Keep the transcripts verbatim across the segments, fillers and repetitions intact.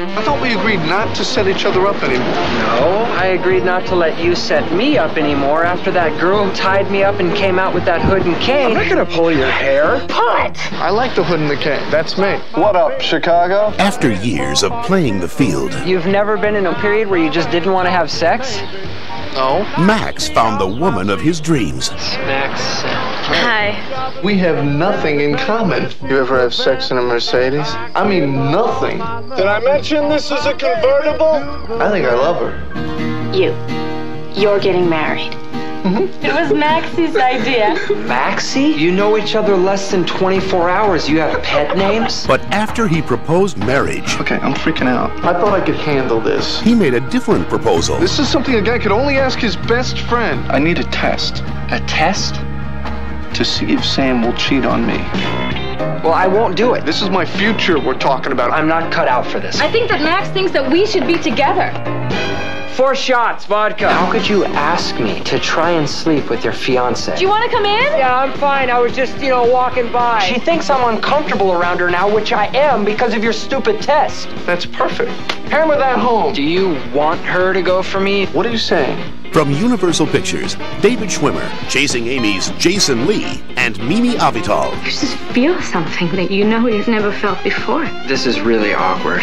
I thought we agreed not to set each other up anymore. No, I agreed not to let you set me up anymore after that girl who tied me up and came out with that hood and cane. I'm not gonna pull your hair. Pull it! I like the hood and the cane. That's me. What up, Chicago? After years of playing the field, You've never been in a period where you just didn't want to have sex? No. Max found the woman of his dreams. Max. Hi. We have nothing in common. You ever have sex in a Mercedes? I mean, nothing. Did I mention this is a convertible? I think I love her. You. You're getting married. Mm-hmm. It was Maxie's idea. Maxie? You know each other less than twenty-four hours. You have pet names? But after he proposed marriage, Okay, I'm freaking out. I thought I could handle this. he made a different proposal. This is something a guy could only ask his best friend. I need a test A test? to see if Sam will cheat on me. Well, I won't do it. This is my future we're talking about. I'm not cut out for this. I think that Max thinks that we should be together. Four shots, vodka. How could you ask me to try and sleep with your fiance? Do you want to come in? Yeah, I'm fine. I was just, you know, walking by. She thinks I'm uncomfortable around her now, which I am because of your stupid test. That's perfect. Hammer that home. Do you want her to go for me? What are you saying? From Universal Pictures, David Schwimmer, Chasing Amy's Jason Lee, and Mimi Avital. You just feel something that you know you've never felt before. This is really awkward.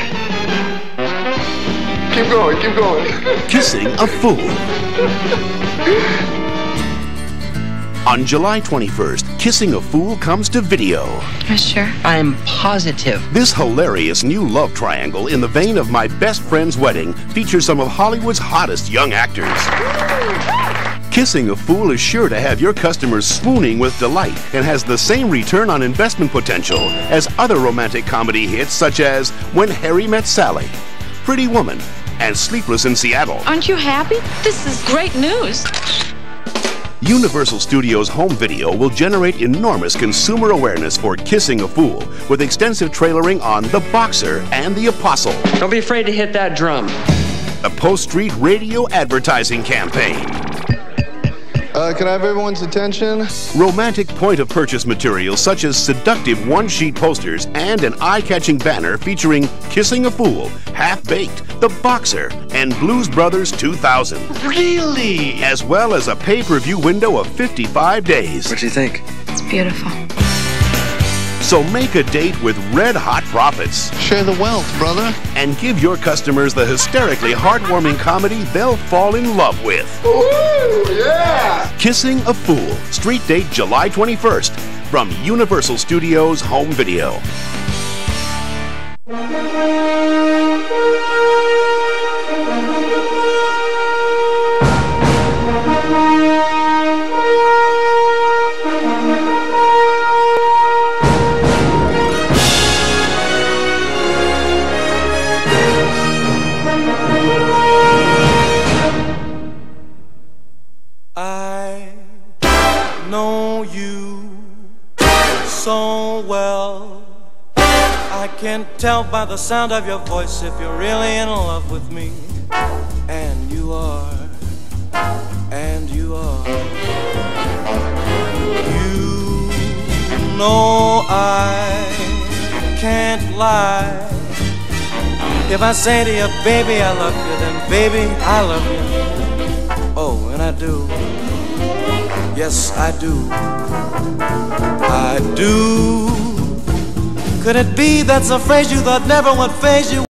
Keep going, keep going. Kissing a Fool. On July twenty-first, Kissing a Fool comes to video. You're sure? I'm positive. This hilarious new love triangle in the vein of My Best Friend's Wedding features some of Hollywood's hottest young actors. Kissing a Fool is sure to have your customers swooning with delight and has the same return on investment potential as other romantic comedy hits such as When Harry Met Sally, Pretty Woman, and Sleepless in Seattle. Aren't you happy? This is great news. Universal Studios Home Video will generate enormous consumer awareness for Kissing a Fool with extensive trailering on The Boxer and The Apostle. Don't be afraid to hit that drum. A post-street radio advertising campaign. Uh, can I have everyone's attention? Romantic point-of-purchase materials such as seductive one-sheet posters and an eye-catching banner featuring Kissing a Fool, Half-Baked, The Boxer, and Blues Brothers two thousand. Really? As well as a pay-per-view window of fifty-five days. What do you think? It's beautiful. So make a date with red-hot profits Share the wealth, brother. and give your customers the hysterically heartwarming comedy they'll fall in love with. Ooh, yeah! Kissing a Fool. Street date July twenty-first from Universal Studios Home Video. I know you so well. I can tell by the sound of your voice if you're really in love with me. And you are, and you are. You know I can't lie. If I say to you, baby, I love you, then baby, I love you. Oh, and I do. Yes, I do. I do. Could it be that's a phrase you thought never would faze you?